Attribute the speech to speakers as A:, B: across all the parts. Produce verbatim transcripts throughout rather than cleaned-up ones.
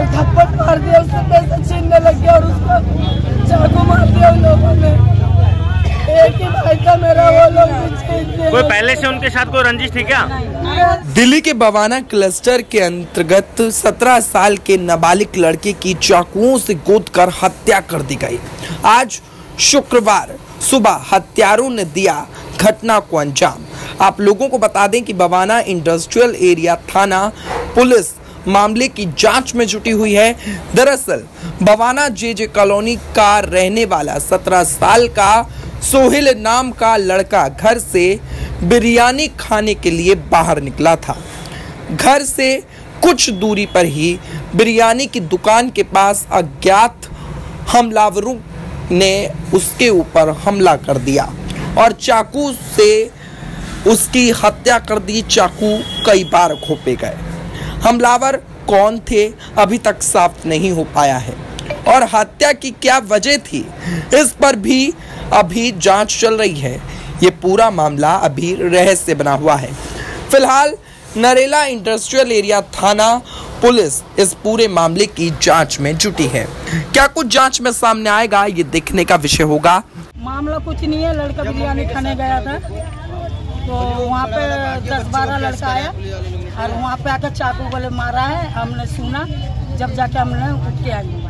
A: थप्पड़ मार दिया, उससे पैसा छीनने लग गया और उसको चाकू मार दिया उन लोगों ने। एक ही भाई था मेरा, वो लोग
B: कोई पहले से उनके साथ कोई रंजिश थी क्या?
C: दिल्ली के बवाना क्लस्टर के अंतर्गत सत्रह साल के नाबालिग लड़के की चाकुओं से गोदकर हत्या कर दी गई। आज शुक्रवार सुबह हत्यारों ने दिया घटना को अंजाम। आप लोगों को बता दें कि बवाना इंडस्ट्रियल एरिया थाना पुलिस मामले की जांच में जुटी हुई है। दरअसल बवाना जे जे कॉलोनी का रहने वाला सत्रह साल का सोहेल नाम का लड़का घर से बिरयानी खाने के लिए बाहर निकला था। घर से कुछ दूरी पर ही बिरयानी की दुकान के पास अज्ञात हमलावरों ने उसके ऊपर हमला कर दिया और चाकू से उसकी हत्या कर दी। चाकू कई बार घोंपे गए। हमलावर कौन थे अभी तक साफ नहीं हो पाया है और हत्या की क्या वजह थी इस पर भी अभी जांच चल रही है। ये पूरा मामला अभी रहस्य बना हुआ है। फिलहाल नरेला इंडस्ट्रियल एरिया थाना पुलिस इस पूरे मामले की जांच में जुटी है। क्या कुछ जांच में सामने आएगा ये देखने का विषय होगा।
A: मामला कुछ नहीं है, लड़का बिरयानी खाने गया था तो वहाँ पे दस बारह लड़का आया और वहाँ पे आकर चाकू वाले मारा है। हमने सुना, जब जाके हमने उठ के आई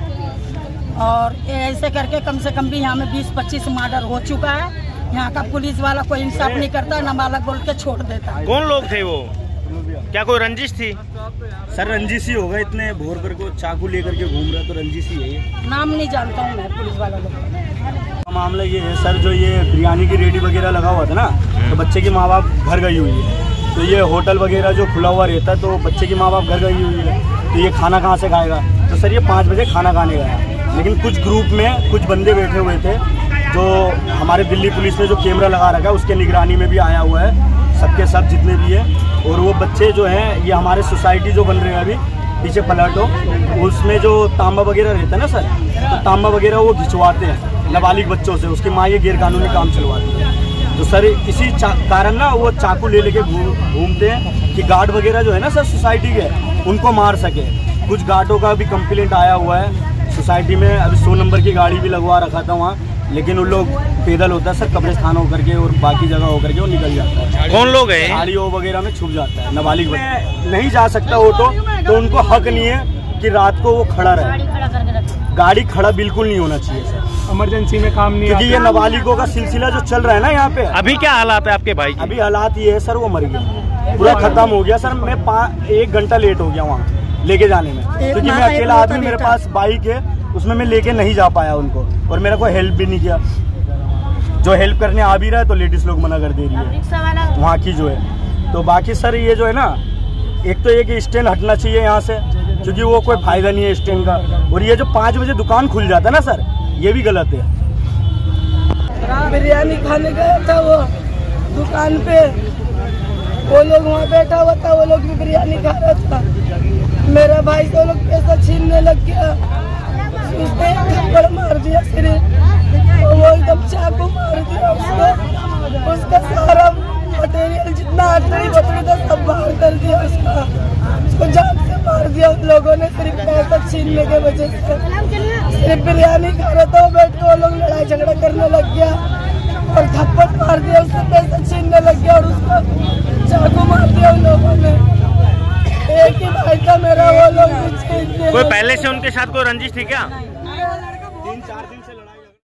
A: और ऐसे करके कम से कम भी यहाँ में बीस पच्चीस मर्डर हो चुका है। यहाँ का पुलिस वाला कोई इंसाफ नहीं करता, नाबालग बोल के छोड़ देता है।
B: कौन लोग थे वो? क्या कोई रंजिश थी?
D: सर रंजिश ही होगा, इतने भोर कर को चाकू लेकर के घूम रहा तो रंजिश ही है ये।
A: नाम नहीं जानता हूँ मैं पुलिस वाला लोग।
D: मामला ये है सर, जो ये बिरयानी की रेडी वगैरह लगा हुआ था ना, तो बच्चे की माँ बाप घर गई हुई है। तो ये होटल वगैरह जो खुला हुआ रहता है तो बच्चे की माँ बाप घर गई हुई है, तो ये खाना कहाँ से खाएगा? तो सर ये पाँच बजे खाना खाने गया, लेकिन कुछ ग्रुप में कुछ बंदे बैठे हुए थे जो हमारे दिल्ली पुलिस ने जो कैमरा लगा रखा है उसके निगरानी में भी आया हुआ है, सबके सब जितने भी है। और वो बच्चे जो हैं ये हमारे सोसाइटी जो बन रहे हैं अभी पीछे पलटो, उसमें जो तांबा वगैरह रहता है ना सर, तो तांबा वगैरह वो घिंचवाते हैं नाबालिग बच्चों से, उसकी माँ ये गैरकानूनी काम चलवाती है। तो सर इसी कारण ना वो चाकू ले लेके घूमते हैं कि गार्ड वगैरह जो है ना सर सोसाइटी के, उनको मार सके। कुछ गार्डों का भी कंप्लेंट आया हुआ है सोसाइटी में। अभी सौ नंबर की गाड़ी भी लगवा रखा था वहाँ, लेकिन उन लोग पैदल होता है सर, कब्रिस्तान होकर के और बाकी जगह होकर के वो निकल जाता है।
B: कौन लोग हैं?
D: गाड़ियों वगैरह में छुप जाता है नाबालिग बच्चे। नहीं जा सकता ऑटो, तो उनको हक नहीं है कि रात को वो खड़ा रहे। गाड़ी खड़ा बिल्कुल नहीं होना चाहिए सर, इमरजेंसी में काम नहीं, क्योंकि ये नाबालिगों का सिलसिला जो चल रहा है ना यहाँ पे।
B: अभी क्या हालात है आपके भाई?
D: अभी हालात ये है सर, वो मर गया, पूरा खत्म हो गया सर। मैं एक घंटा लेट हो गया वहाँ लेके जाने में, क्योंकि मैं अकेला आदमी, मेरे पास बाइक है, उसमें मैं लेके नहीं जा पाया उनको, और मेरा कोई हेल्प भी नहीं किया। जो हेल्प करने आ भी रहा है तो लेडीज लोग मना कर दे रही है वहाँ की जो है। तो बाकी सर ये जो है ना, एक तो ये कि स्टैंड हटना चाहिए यहाँ से, क्योंकि वो कोई फायदा नहीं है स्टैंड का। और ये जो पाँच बजे दुकान खुल जाता है ना सर, ये भी गलत है।
A: बिरयानी खाने गया था वो दुकान पे, वो लोग वहाँ बैठा हुआ था, वो लोग भी बिरयानी खा रहा था। मेरा भाई तो लोग पैसा छीनने लग गया, उसने थप्पड़ मार दिया सिर्फ, वो एकदम चाकू मार दिया उसको। उसका सारा मटेरियल जितना आटरी बटरी था सब बाहर कर दिया उसका, उसको जान से मार दिया उन लोगों ने, सिर्फ पैसा छीनने के वजह से। सिर्फ बिरयानी खा रहा था, वो बैठ के वो लोग लड़ाई झगड़ा करने लग गया और थप्पड़ मार दिया, उससे पैसा छीनने लग गया और उसको चाकू मार दिया उन लोगों ने। एक ही भाई था मेरा, वो लोग
B: कोई पहले से उनके साथ कोई रंजिश थी क्या?
D: तीन चार दिन से लड़ाई